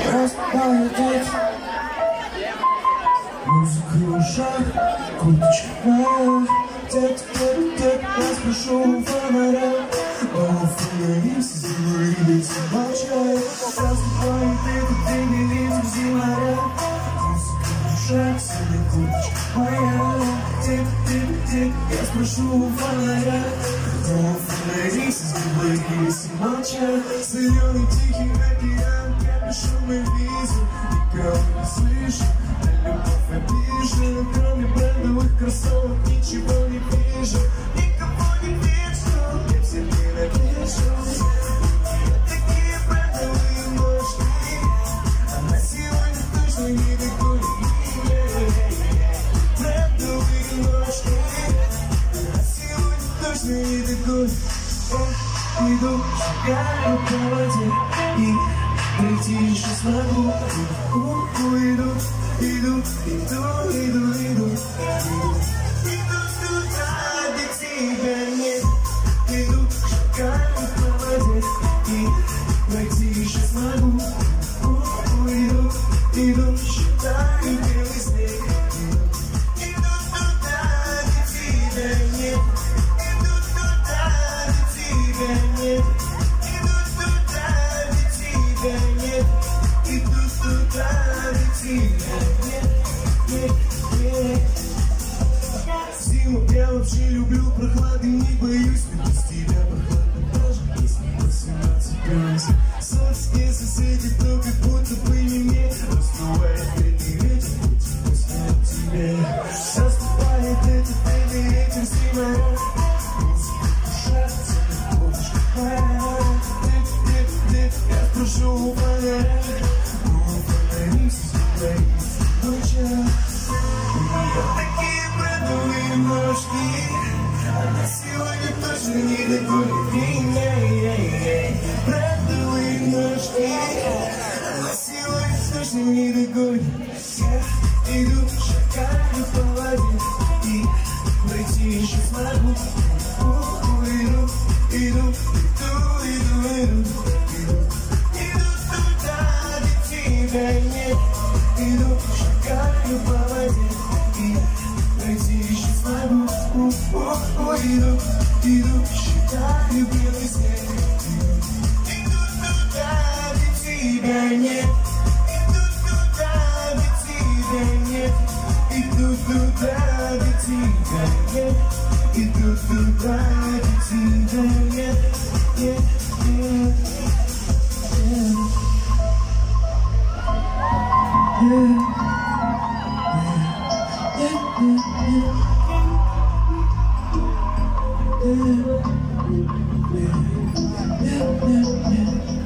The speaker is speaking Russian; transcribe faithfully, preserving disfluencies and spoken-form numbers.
разбавит музыка в ушах, курточка моя. Где-то, где-то, где-то я спрошу у фонаря, но остановимся, заговорились и молчат. Раздувает этот день и ветер зимаря. Музыка в ушах, синяя курточка моя. Где-то, где-то, где-то я спрошу у фонаря, но остановимся, заговорились и молчат. Зеленый тихий океан, я пишу мой визу, никого не слышу. Любовь обижена, кроме брендовых кроссовок ничего не вижу, никого не вижу, я всех ненавижу. Такие брендовые ножки, она сегодня точно не догонит. Брендовые ножки, она сегодня точно не догонит. Иду, шагаю по воде, и пройти еще смогу. Иду, иду, иду, иду, иду, иду туда, где тебя нет. Иду, шагаю по воде, и пройти еще смогу. Иду, иду, считаю белый снег. Иду туда, где тебя нет. Иду туда, где тебя нет. Иду туда, где тебя нет. Иду туда, где тебя нет. Нет, нет. Зиму я вообще люблю, прохлады не боюсь. Без тебя прохладно даже, если восемнадцать градусов. Солнце не соседи, то как будто бы не мне. Раздувает бедный ветер, будет после тебя. Наступает этот бедный ветер зимой. Музыка в ушах, синяя курточка моя. Нет, нет, нет, я спрошу у фонаря, но фонарись, фонарись, ночью. У нее такие брендовые ножки, она сегодня точно не догонит меня. Брендовые ножки, она сегодня точно не догонит. Я иду, шагаю по воде, и пройти еще смогу. Иду, иду, иду, иду, иду, иду, иду туда, где тебя нет. Иду, шагаю по воде, и пройти еще смогу. Иду, иду, считаю белый снег. Иду туда, где тебя нет. Иду туда, где тебя нет. Иду туда, где тебя нет. Иду туда, где тебя нет. Нет, нет, нет. Yeah, yeah, yeah, yeah.